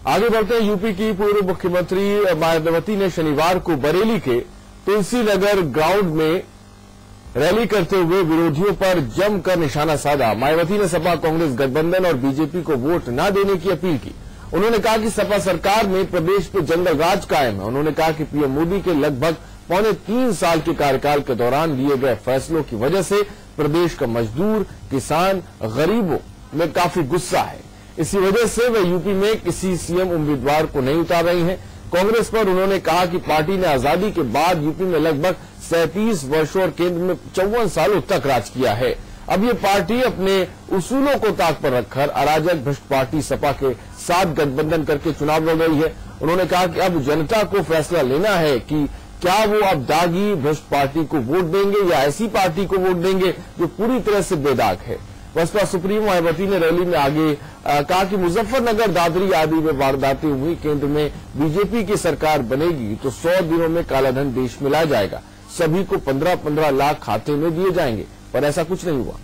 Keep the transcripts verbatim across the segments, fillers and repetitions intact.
आगे बढ़ते हैं। यूपी की पूर्व मुख्यमंत्री मायावती ने शनिवार को बरेली के तुलसी नगर ग्राउंड में रैली करते हुए विरोधियों पर जमकर निशाना साधा। मायावती ने सपा कांग्रेस गठबंधन और बीजेपी को वोट न देने की अपील की। उन्होंने कहा कि सपा सरकार में प्रदेश पे जंगल राज कायम है। उन्होंने कहा कि पीएम मोदी के लगभग पौने तीन साल के कार्यकाल के दौरान लिए गए फैसलों की वजह से प्रदेश का मजदूर, किसान, गरीबों में काफी गुस्सा है। इसी वजह से वे यूपी में किसी सीएम उम्मीदवार को नहीं उतार रही हैं। कांग्रेस पर उन्होंने कहा कि पार्टी ने आजादी के बाद यूपी में लगभग सैंतीस वर्षों और केंद्र में चौवन सालों तक राज किया है। अब ये पार्टी अपने उसूलों को ताक पर रखकर अराजक भ्रष्ट पार्टी सपा के साथ गठबंधन करके चुनाव लड़ रही है। उन्होंने कहा कि अब जनता को फैसला लेना है कि क्या वो अब दागी भ्रष्ट पार्टी को वोट देंगे या ऐसी पार्टी को वोट देंगे जो पूरी तरह से बेदाग है। बसपा सुप्रीमो मायावती ने रैली में आगे आ, कहा कि मुजफ्फरनगर, दादरी आदि में वारदातें हुई। केंद्र में बीजेपी की सरकार बनेगी तो सौ दिनों में कालाधन देश में लाया जाएगा। सभी को पंद्रह पंद्रह लाख खाते में दिए जाएंगे, पर ऐसा कुछ नहीं हुआ।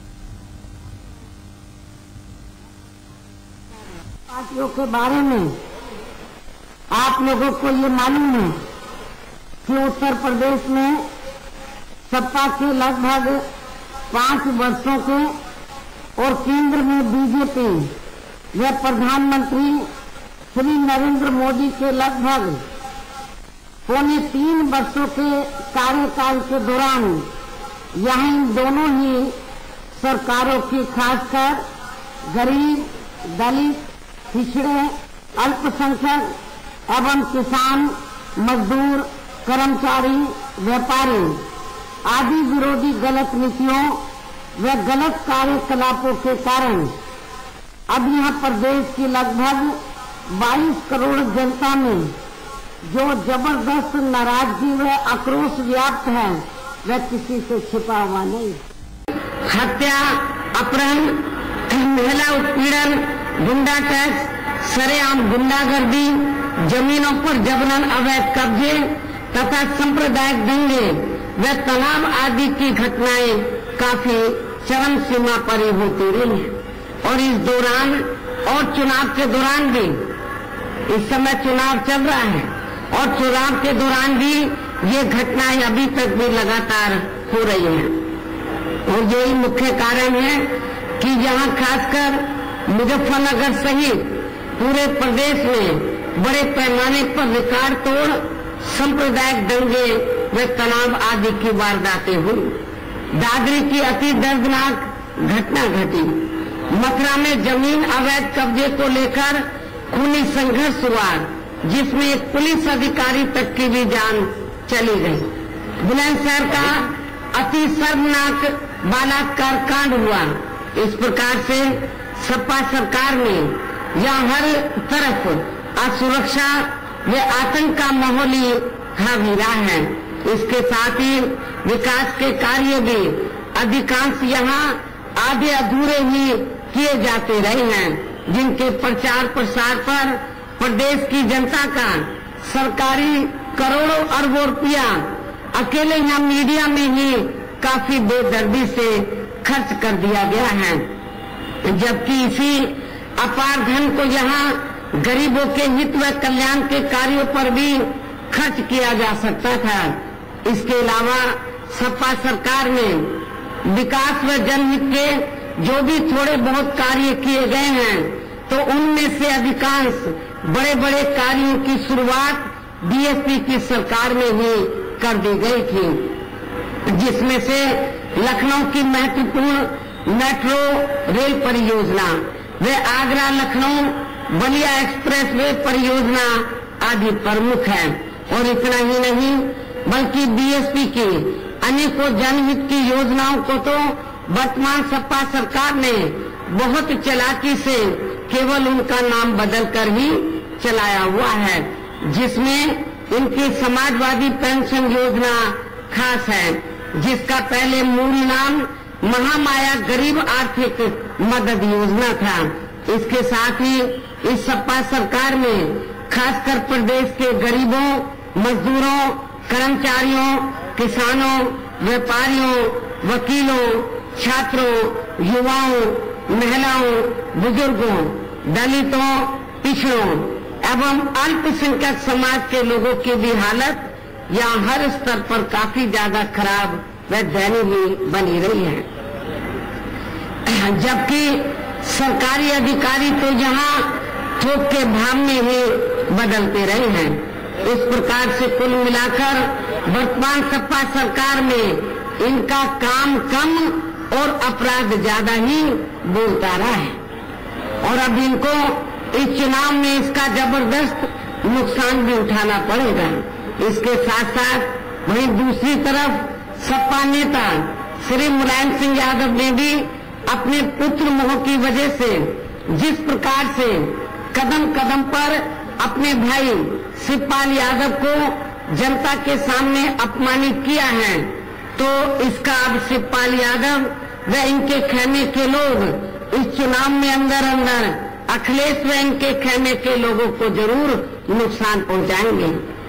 पार्टियों के बारे में आप लोगों को ये मालूम है कि उत्तर प्रदेश में सपा के लगभग पांच वर्षों के और केंद्र में बीजेपी व प्रधानमंत्री श्री नरेंद्र मोदी के लगभग पौने तीन वर्षों के कार्यकाल के दौरान यहाँ इन दोनों ही सरकारों की खासकर गरीब, दलित, पिछड़े, अल्पसंख्यक एवं किसान, मजदूर, कर्मचारी, व्यापारी आदि विरोधी गलत नीतियों व गलत कार्यकलापों के कारण अब यहाँ प्रदेश की लगभग बाईस करोड़ जनता में जो जबरदस्त नाराजगी व आक्रोश व्याप्त है वह किसी से छिपा हुआ नहीं। हत्या, अपहरण, महिला उत्पीड़न, गुंडा टैक्स, सरेआम गुंडागर्दी, जमीनों पर जबरन अवैध कब्जे तथा सांप्रदायिक दंगे व तनाव आदि की घटनाएं काफी चरम सीमा पर ही होती रही हैं। और इस दौरान और चुनाव के दौरान भी, इस समय चुनाव चल रहा है और चुनाव के दौरान भी ये घटनाएं अभी तक भी लगातार हो रही हैं। और यही मुख्य कारण है कि यहाँ खासकर मुजफ्फरनगर सहित पूरे प्रदेश में बड़े पैमाने पर रिकॉर्ड तोड़ सांप्रदायिक दंगे व तनाव आदि की वारदातें हुई। दादरी की अति दर्दनाक घटना घटी। मथुरा में जमीन अवैध कब्जे को लेकर खूनी संघर्ष हुआ जिसमें एक पुलिस अधिकारी तक की भी जान चली गई। बुलंदशहर का अति शर्मनाक बलात्कार कांड हुआ। इस प्रकार से सपा सरकार में यहाँ हर तरफ असुरक्षा व आतंक का माहौल ही हावी रहा है। इसके साथ ही विकास के कार्य भी अधिकांश यहाँ आधे अधूरे ही किए जाते रहे हैं, जिनके प्रचार प्रसार पर प्रदेश की जनता का सरकारी करोड़ों अरबों रुपया अकेले यहाँ मीडिया में ही काफी बेदर्दी से खर्च कर दिया गया है, जबकि इसी अपार धन को यहाँ गरीबों के हित व कल्याण के कार्यों पर भी खर्च किया जा सकता था। इसके अलावा सपा सरकार में विकास व जनहित के जो भी थोड़े बहुत कार्य किए गए हैं तो उनमें से अधिकांश बड़े बड़े कार्यों की शुरुआत बीएसपी की सरकार में ही कर दी गई थी, जिसमें से लखनऊ की महत्वपूर्ण मेट्रो रेल परियोजना व आगरा लखनऊ बलिया एक्सप्रेस वे परियोजना आदि प्रमुख है। और इतना ही नहीं बल्कि बीएसपी की अनेकों जनहित की योजनाओं को तो वर्तमान सपा सरकार ने बहुत चालाकी से केवल उनका नाम बदलकर ही चलाया हुआ है, जिसमें इनकी समाजवादी पेंशन योजना खास है, जिसका पहले मूल नाम महामाया गरीब आर्थिक मदद योजना था। इसके साथ ही इस सपा सरकार में खासकर प्रदेश के गरीबों, मजदूरों, कर्मचारियों, किसानों, व्यापारियों, वकीलों, छात्रों, युवाओं, महिलाओं, बुजुर्गों, दलितों, पिछड़ों एवं अल्पसंख्यक समाज के लोगों की भी हालत यहाँ हर स्तर पर काफी ज्यादा खराब व दयनीय बनी रही है। जबकि सरकारी अधिकारी तो यहाँ थोक के भाव में ही बदलते रहे हैं। इस प्रकार से कुल मिलाकर वर्तमान सपा सरकार में इनका काम कम और अपराध ज्यादा ही बोलता रहा है और अब इनको इस चुनाव में इसका जबरदस्त नुकसान भी उठाना पड़ेगा। इसके साथ साथ वहीं दूसरी तरफ सपा नेता श्री मुलायम सिंह यादव ने भी अपने पुत्र मोह की वजह से जिस प्रकार से कदम कदम पर अपने भाई शिवपाल यादव को जनता के सामने अपमानित किया है, तो इसका अब शिवपाल यादव व इनके खेमे के लोग इस चुनाव में अंदर अंदर अखिलेश व इनके खेमे के लोगों को जरूर नुकसान पहुंचाएंगे।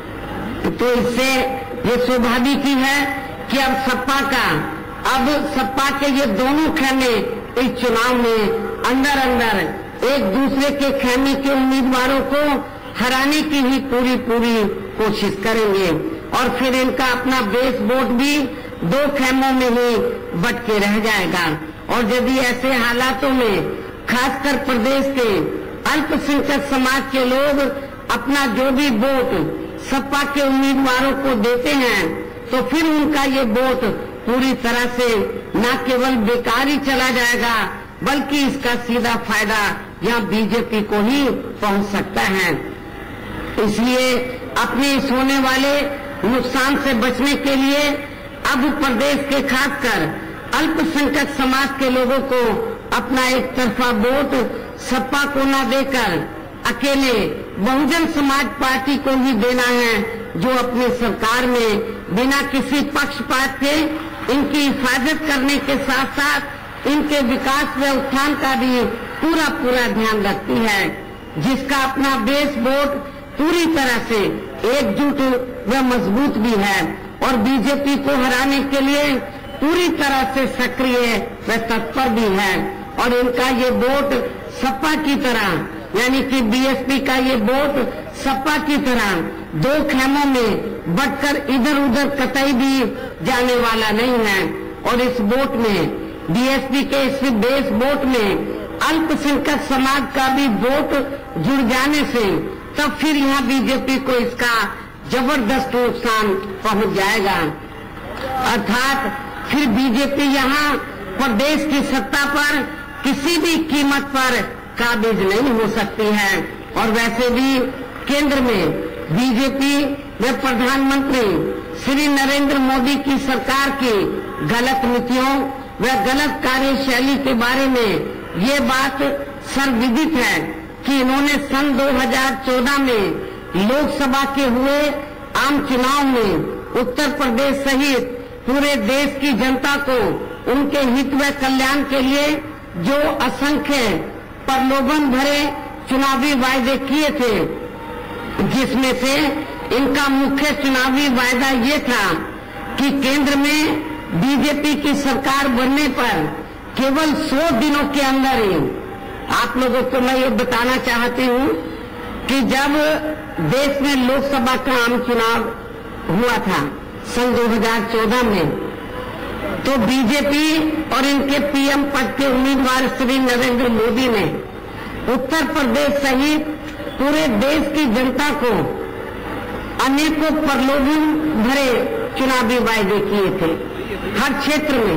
तो इससे ये स्वाभाविक ही है कि अब सपा का अब सपा के ये दोनों खेमे इस चुनाव में अंदर अंदर एक दूसरे के खेमे के उम्मीदवारों को हराने की ही पूरी पूरी कोशिश करेंगे और फिर इनका अपना बेस वोट भी दो खेमों में ही बट के रह जाएगा। और यदि ऐसे हालातों में खासकर प्रदेश के अल्पसंख्यक समाज के लोग अपना जो भी वोट सपा के उम्मीदवारों को देते हैं तो फिर उनका ये वोट पूरी तरह से न केवल बेकार ही चला जाएगा बल्कि इसका सीधा फायदा यहाँ बीजेपी को ही पहुंच सकता है। इसलिए अपने इस होने वाले नुकसान से बचने के लिए अब प्रदेश के खासकर अल्पसंख्यक समाज के लोगों को अपना एक तरफा वोट सपा को न देकर अकेले बहुजन समाज पार्टी को ही देना है, जो अपनी सरकार में बिना किसी पक्षपात के इनकी हिफाजत करने के साथ साथ इनके विकास व उत्थान का भी पूरा पूरा ध्यान रखती है, जिसका अपना बेस वोट पूरी तरह से एकजुट व मजबूत भी है और बीजेपी को हराने के लिए पूरी तरह से सक्रिय व तत्पर भी है। और इनका ये वोट सपा की तरह यानी कि बीएसपी का ये वोट सपा की तरह दो खेमों में बटकर इधर उधर कतई भी जाने वाला नहीं है। और इस वोट में बीएसपी के इस बेस वोट में अल्पसंख्यक समाज का भी वोट जुड़ जाने से तब फिर यहाँ बीजेपी को इसका जबरदस्त नुकसान पहुंच जाएगा। अर्थात फिर बीजेपी यहाँ प्रदेश की सत्ता पर किसी भी कीमत पर काबिज नहीं हो सकती है। और वैसे भी केंद्र में बीजेपी व प्रधानमंत्री श्री नरेंद्र मोदी की सरकार की गलत नीतियों व गलत कार्यशैली के बारे में ये बात सर्वविदित है कि इन्होंने सन दो हज़ार चौदह में लोकसभा के हुए आम चुनाव में उत्तर प्रदेश सहित पूरे देश की जनता को उनके हित व कल्याण के लिए जो असंख्य प्रलोभन भरे चुनावी वायदे किए थे, जिसमें से इनका मुख्य चुनावी वायदा ये था कि केंद्र में बीजेपी की सरकार बनने पर केवल सौ दिनों के अंदर ही आप लोगों को मैं ये बताना चाहती हूँ कि जब देश में लोकसभा का आम चुनाव हुआ था सन दो हज़ार चौदह में, तो बीजेपी और इनके पीएम पद के उम्मीदवार श्री नरेंद्र मोदी ने उत्तर प्रदेश सहित पूरे देश की जनता को अनेकों प्रलोभन भरे चुनावी वायदे किए थे हर क्षेत्र में।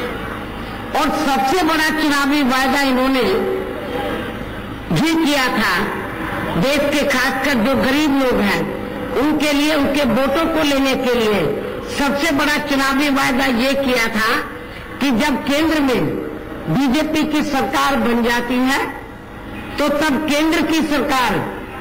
और सबसे बड़ा चुनावी वायदा इन्होंने ये किया था देश के खासकर जो गरीब लोग हैं उनके लिए, उनके वोटों को लेने के लिए सबसे बड़ा चुनावी वायदा ये किया था कि जब केंद्र में बीजेपी की सरकार बन जाती है तो तब केंद्र की सरकार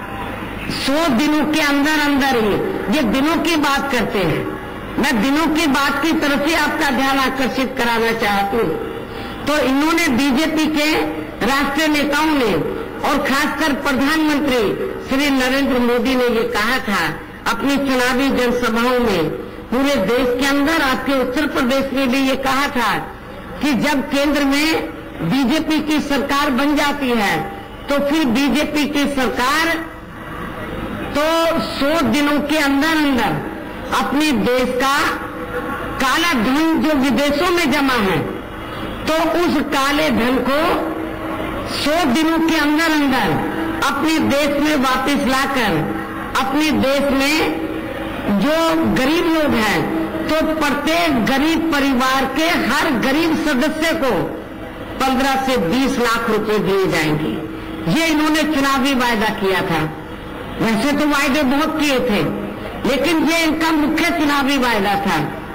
सौ दिनों के अंदर अंदर ही, ये दिनों की बात करते हैं, मैं दिनों की बात की तरफ ही आपका ध्यान आकर्षित कराना चाहती हूँ। तो इन्होंने बीजेपी के राष्ट्रीय नेताओं ने और खासकर प्रधानमंत्री श्री नरेंद्र मोदी ने ये कहा था अपनी चुनावी जनसभाओं में पूरे देश के अंदर, आपके उत्तर प्रदेश में भी ये कहा था कि जब केंद्र में बीजेपी की सरकार बन जाती है तो फिर बीजेपी की सरकार सौ दिनों के अंदर अंदर अपने देश का काला धन जो विदेशों में जमा है, तो उस काले धन को सौ दिनों के अंदर अंदर अपने देश में वापस लाकर अपने देश में जो गरीब लोग हैं, तो प्रत्येक गरीब परिवार के हर गरीब सदस्य को पंद्रह से बीस लाख रुपए दिए जाएंगे। ये इन्होंने चुनावी वायदा किया था। वैसे तो वायदे बहुत किए थे, लेकिन ये इनका मुख्य चुनावी वायदा था।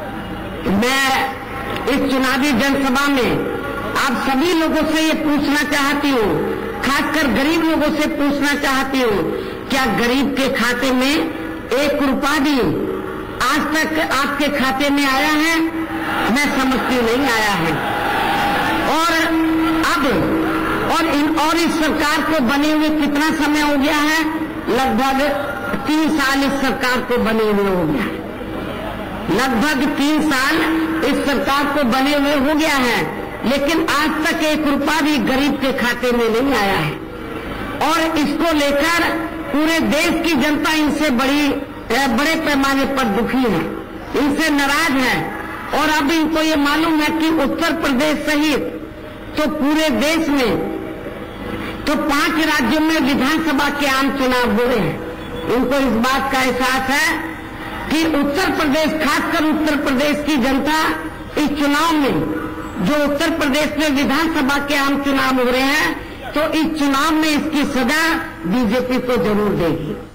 मैं इस चुनावी जनसभा में आप सभी लोगों से ये पूछना चाहती हूँ, खासकर गरीब लोगों से पूछना चाहती हूँ, क्या गरीब के खाते में एक रुपया भी आज तक आपके खाते में आया है? मैं समझती नहीं आया है। और अब और इन और इस सरकार को बने हुए कितना समय हो गया है? लगभग तीन साल इस सरकार को बने हुए हो गया है। लगभग तीन साल इस सरकार को बने हुए हो गया है, लेकिन आज तक एक रुपया भी गरीब के खाते में नहीं आया है। और इसको लेकर पूरे देश की जनता इनसे बड़ी बड़े पैमाने पर दुखी है, इनसे नाराज है। और अब इनको ये मालूम है कि उत्तर प्रदेश सहित तो पूरे देश में तो पांच राज्यों में विधानसभा के आम चुनाव हो रहे हैं। इनको इस बात का एहसास है कि उत्तर प्रदेश, खासकर उत्तर प्रदेश की जनता इस चुनाव में, जो उत्तर प्रदेश में विधानसभा के आम चुनाव हो रहे हैं, तो इस चुनाव में इसकी सजा बीजेपी को जरूर देगी।